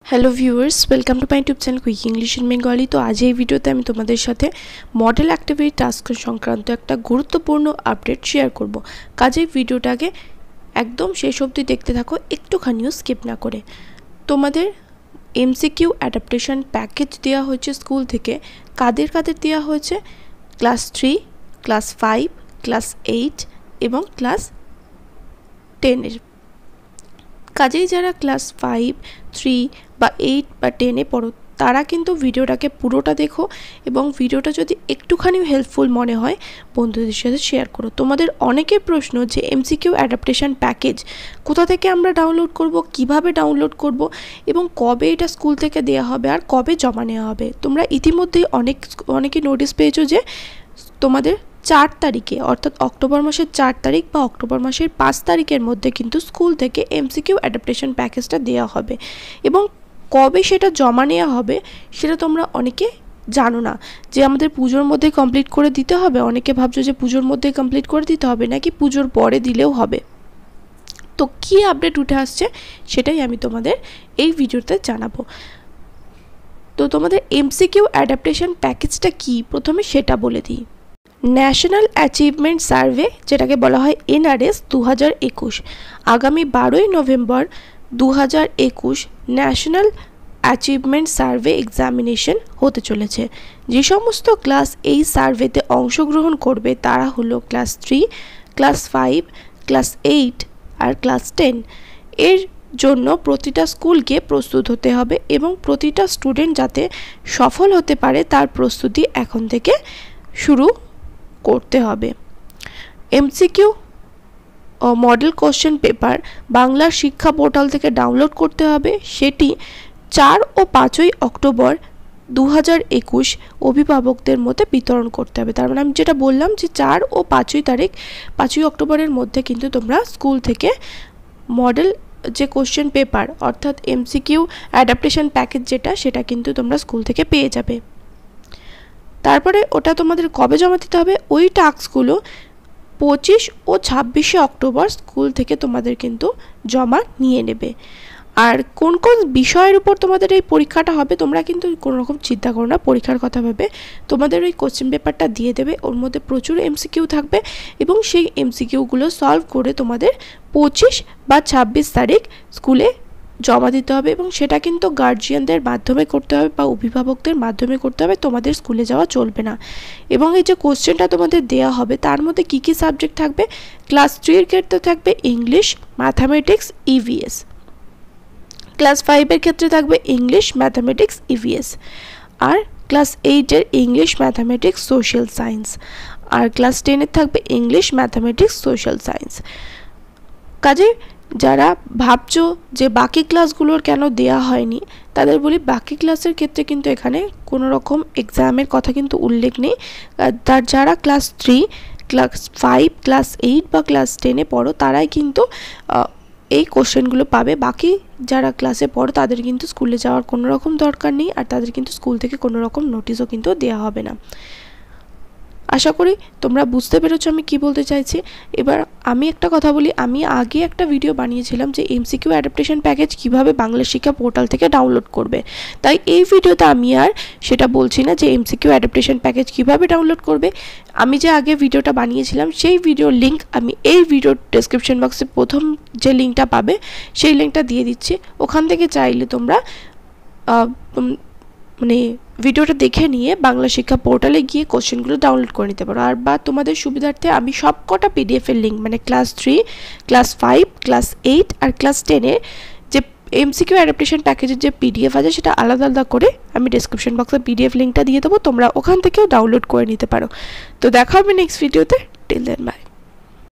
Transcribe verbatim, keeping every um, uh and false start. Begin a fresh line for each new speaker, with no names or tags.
Hello viewers, welcome to my YouTube channel quick English in Bengali. तो आज এই ভিডিওতে আমি তোমাদের সাথে মডেল অ্যাক্টিভিটি টাস্ক সংক্রান্ত একটা গুরুত্বপূর্ণ আপডেট শেয়ার করব। কাজেই ভিডিওটাকে একদম শেষ অবধি দেখতে থাকো, একটুখানিও স্কিপ না করে। তোমাদের এমসিকিউ অ্যাডাপ্টেশন প্যাকেজ দেওয়া হয়েছে স্কুল থেকে। কাদের কাদের দেওয়া হয়েছে? Class three, class five, class eight এবং ক্লাস টেনের। কাজেই যারা ক্লাস ফাইভ, থ্রি বা এইট বা টেনে পড়ো তারা কিন্তু ভিডিওটাকে পুরোটা দেখো এবং ভিডিওটা যদি একটুখানি হেল্পফুল মনে হয় বন্ধুদের সাথে শেয়ার করো। তোমাদের অনেকের প্রশ্ন যে এমসিকিউ অ্যাডাপ্টেশন প্যাকেজ কোথা থেকে আমরা ডাউনলোড করব, কিভাবে ডাউনলোড করব এবং কবে এটা স্কুল থেকে দেওয়া হবে আর কবে জমা নেওয়া হবে। তোমরা ইতিমধ্যেই অনেক অনেকে নোটিস পেয়েছো যে তোমাদের চার তারিখে অর্থাৎ অক্টোবর মাসের চার তারিখ বা অক্টোবর মাসের পাঁচ তারিখের মধ্যে কিন্তু স্কুল থেকে এমসিকিউ অ্যাডাপ্টেশন প্যাকেজটা দেওয়া হবে এবং কবে সেটা জমা নেওয়া হবে সেটা তোমরা অনেকে জানো না যে আমাদের পুজোর মধ্যে কমপ্লিট করে দিতে হবে। অনেকে ভাবছো যে পুজোর মধ্যে কমপ্লিট করে দিতে হবে নাকি পুজোর পরে দিলেও হবে। তো কী আপডেট উঠে আসছে সেটাই আমি তোমাদের এই ভিডিওতে জানাবো। তো তোমাদের এমসিকিউ অ্যাডাপ্টেশন প্যাকেজটা কি প্রথমে সেটা বলে দিই। ন্যাশনাল অ্যাচিভমেন্ট সার্ভে, যেটাকে বলা হয় এনআরএস, দু হাজার একুশ আগামী বারোই নভেম্বর দু হাজার একুশ ন্যাশনাল অ্যাচিভমেন্ট সার্ভে এক্সামিনেশন হতে চলেছে। যে সমস্ত ক্লাস এই সার্ভেতে অংশগ্রহণ করবে তারা হলো class three, class five, class eight আর ক্লাস টেন। এর জন্য প্রতিটা স্কুলকে প্রস্তুত হতে হবে এবং প্রতিটা স্টুডেন্ট যাতে সফল হতে পারে তার প্রস্তুতি এখন থেকে শুরু করতে হবে। এমসিকিউ ও মডেল কোশ্চেন পেপার বাংলার শিক্ষা পোর্টাল থেকে ডাউনলোড করতে হবে। সেটি চার ও পাঁচই অক্টোবর দু হাজার একুশ অভিভাবকদের মধ্যে বিতরণ করতে হবে। তার মানে আমি যেটা বললাম যে চার ও পাঁচই তারিখ পাঁচই অক্টোবরের মধ্যে কিন্তু তোমরা স্কুল থেকে মডেল যে কোশ্চেন পেপার অর্থাৎ এমসিকিউ অ্যাডাপ্টেশন প্যাকেজ যেটা সেটা কিন্তু তোমরা স্কুল থেকে পেয়ে যাবে। তারপরে ওটা তোমাদের কবে জমা দিতে হবে? ওই টাস্কগুলো পঁচিশ ও ছাব্বিশে অক্টোবর স্কুল থেকে তোমাদের কিন্তু জমা নিয়ে নেবে। আর কোন কোন বিষয়ের উপর তোমাদের এই পরীক্ষাটা হবে তোমরা কিন্তু কোনো রকম চিন্তা করো না, পরীক্ষার কথা ভেবে তোমাদের ওই কোশ্চেন পেপারটা দিয়ে দেবে। ওর মধ্যে প্রচুর এমসিকিউ থাকবে এবং সেই এমসিকিউগুলো সলভ করে তোমাদের পঁচিশ বা ছাব্বিশ তারিখ স্কুলে জমা দিতে হবে এবং সেটা কিন্তু গার্জিয়ানদের মাধ্যমে করতে হবে বা অভিভাবকদের মাধ্যমে করতে হবে, তোমাদের স্কুলে যাওয়া চলবে না। এবং এই যে কোশ্চেনটা তোমাদের দেওয়া হবে তার মধ্যে কী কী সাবজেক্ট থাকবে? ক্লাস থ্রির ক্ষেত্রে থাকবে ইংলিশ, ম্যাথামেটিক্স, ইভিএস। ক্লাস ফাইভের ক্ষেত্রে থাকবে ইংলিশ, ম্যাথামেটিক্স, ইভিএস। আর ক্লাস এইটের ইংলিশ, ম্যাথামেটিক্স, সোশ্যাল সায়েন্স। আর ক্লাস টেনের থাকবে ইংলিশ, ম্যাথামেটিক্স, সোশ্যাল সায়েন্স। কাজে যারা ভাবছো যে বাকি ক্লাসগুলোর কেন দেয়া হয়নি তাদের বলি বাকি ক্লাসের ক্ষেত্রে কিন্তু এখানে কোনো রকম এক্সামের কথা কিন্তু উল্লেখ নেই। তার যারা class three, class five, class eight বা ক্লাস টেনে পড়ো তারাই কিন্তু এই কোশ্চেনগুলো পাবে। বাকি যারা ক্লাসে পড়ো তাদের কিন্তু স্কুলে যাওয়ার কোনো রকম দরকার নেই আর তাদের কিন্তু স্কুল থেকে কোনো রকম নোটিশও কিন্তু দেওয়া হবে না। আশা করি তোমরা বুঝতে পেরেছো আমি কি বলতে চাইছি। এবার আমি একটা কথা বলি, আমি আগে একটা ভিডিও বানিয়েছিলাম যে এমসিকিউ অ্যাডাপ্টেশন প্যাকেজ কিভাবে বাংলা শিক্ষা পোর্টাল থেকে ডাউনলোড করবে। তাই এই ভিডিওতে আমি আর সেটা বলছি না যে এমসিকিউ অ্যাডাপ্টেশন প্যাকেজ কিভাবে ডাউনলোড করবে। আমি যে আগে ভিডিওটা বানিয়েছিলাম সেই ভিডিওর লিঙ্ক আমি এই ভিডিওর ডেসক্রিপশন বক্সে প্রথম যে লিঙ্কটা পাবে সেই লিঙ্কটা দিয়ে দিচ্ছি। ওখান থেকে চাইলে তোমরা মানে ভিডিওটা দেখে নিয়ে বাংলা শিক্ষা পোর্টালে গিয়ে কোশ্চেনগুলো ডাউনলোড করে নিতে পারো। আর বা তোমাদের সুবিধার্থে আমি সব কটা পিডিএফের লিঙ্ক মানে class three, class five, class eight আর ক্লাস টেনের যে এমসিকিউ অ্যাডাপ্টেশন প্যাকেজের যে পিডিএফ আছে সেটা আলাদা আলাদা করে আমি ডেসক্রিপশন বক্সে পিডিএফ লিঙ্কটা দিয়ে দেবো, তোমরা ওখান থেকেও ডাউনলোড করে নিতে পারো। তো দেখা হবে নেক্সট ভিডিওতে। Till then by.